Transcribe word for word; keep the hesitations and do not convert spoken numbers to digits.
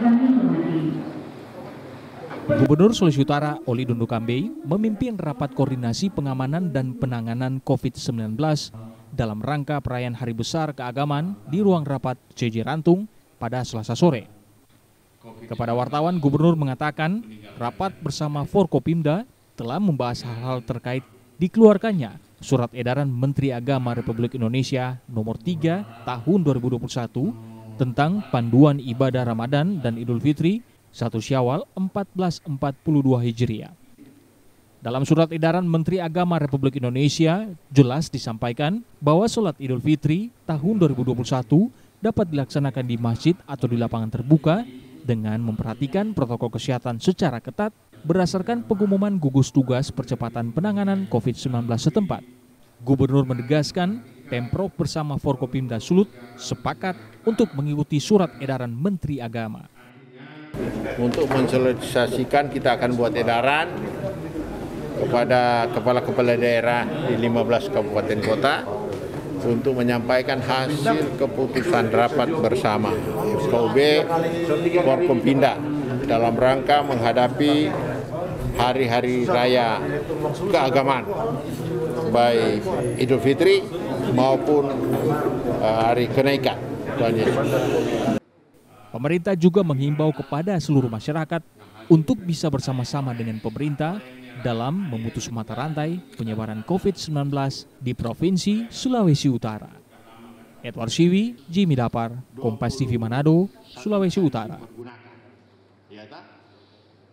Gubernur Sulawesi Utara Oli Dondo Kambe memimpin rapat koordinasi pengamanan dan penanganan COVID sembilan belas dalam rangka perayaan Hari Besar Keagamaan di ruang rapat C J Rantung pada Selasa sore. Kepada wartawan, Gubernur mengatakan rapat bersama Forkopimda telah membahas hal-hal terkait dikeluarkannya Surat Edaran Menteri Agama Republik Indonesia nomor tiga tahun dua ribu dua puluh satu tentang panduan ibadah Ramadan dan Idul Fitri satu Syawal seribu empat ratus empat puluh dua Hijriah. Dalam Surat Edaran Menteri Agama Republik Indonesia jelas disampaikan bahwa sholat Idul Fitri tahun dua ribu dua puluh satu dapat dilaksanakan di masjid atau di lapangan terbuka dengan memperhatikan protokol kesehatan secara ketat berdasarkan pengumuman gugus tugas percepatan penanganan COVID sembilan belas setempat. Gubernur menegaskan Pemprov bersama Forkopimda Sulut sepakat untuk mengikuti Surat Edaran Menteri Agama. Untuk mensosialisasikan, kita akan buat edaran kepada kepala-kepala daerah di lima belas kabupaten kota untuk menyampaikan hasil keputusan rapat bersama F K U B Forkopimda dalam rangka menghadapi hari-hari raya keagamaan, baik Idul Fitri maupun hari kenaikan Tuhan Yesus. Pemerintah juga menghimbau kepada seluruh masyarakat untuk bisa bersama-sama dengan pemerintah dalam memutus mata rantai penyebaran COVID sembilan belas di Provinsi Sulawesi Utara. Edward Siwi, Jimmy Dapar, Kompas T V Manado, Sulawesi Utara.